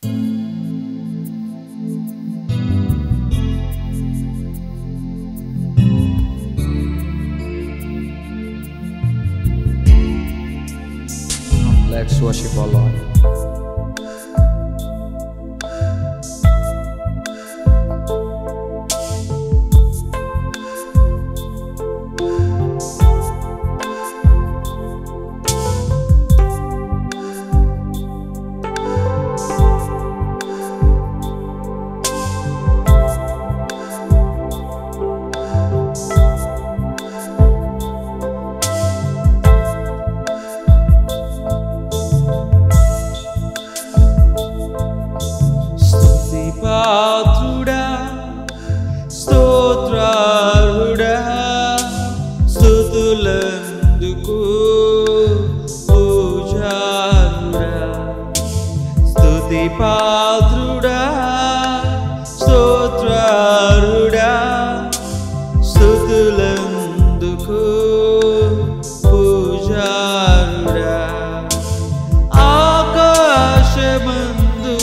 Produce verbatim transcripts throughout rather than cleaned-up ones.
Let's worship our Lord. పాత్రుడా స్తోత్రార్హుడా స్తుతులందుకు పూజారుడా స్తుతి పాత్రుడా స్తోత్రార్హుడా స్తుతులందుకు పూజారుడా ఆకాశమందు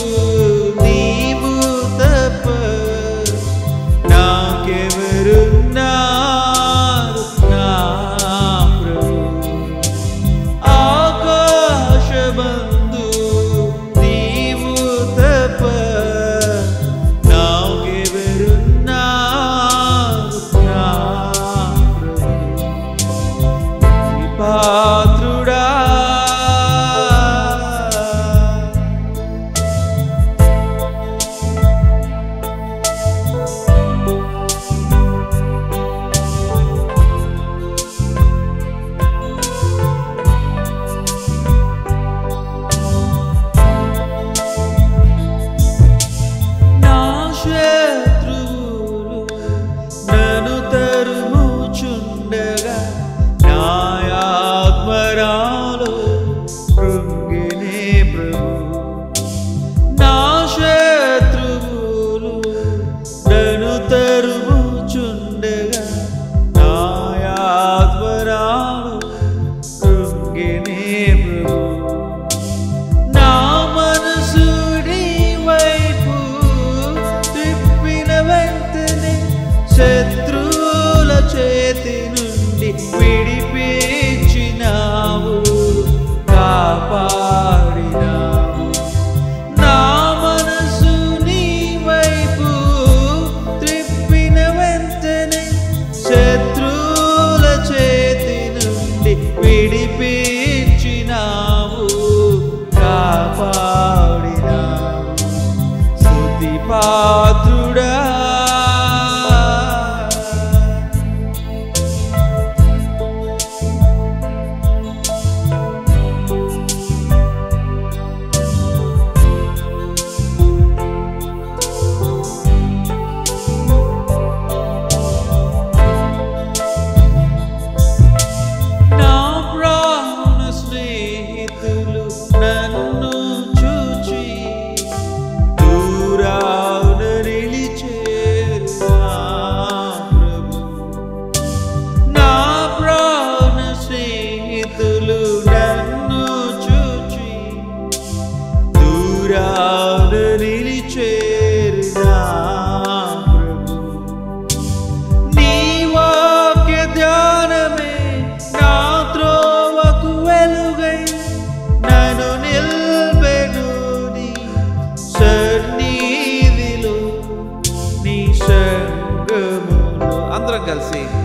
పాత్రుడా నా శత్రువులు నన్ను తరుముచుండగా ఆత్మరాలో కృంగినే ప్రభు నా శత్రువులు నన్ను తరుముచుండగా నా ఆత్మరాలో కృంగినే ప్రభు నా మనసు నీ వైపు తిప్పిన వెంటనే శత్రువుల చేతి నుండి విడిపించినావు కాపాడినావు నా మనసు నీ వైపు త్రిప్పిన వెంటనే శత్రువుల చేతి నుండి విడిపించినావు కాపాడినావు స్తుతి పాత్రుడా నన్ను చూచి దూరాన నిలిచేరు ప్రభు నా ప్రాణ స్నేహితులు నన్ను చూచి దూరాన నిలిచేరు ప్రభు నీ వాక్య ధ్యానమే నా త్రోవకు వెలుగై నన్ను నిల్పెను నీ సన్నిధిలో నీ సంగములో అందరం కలిసి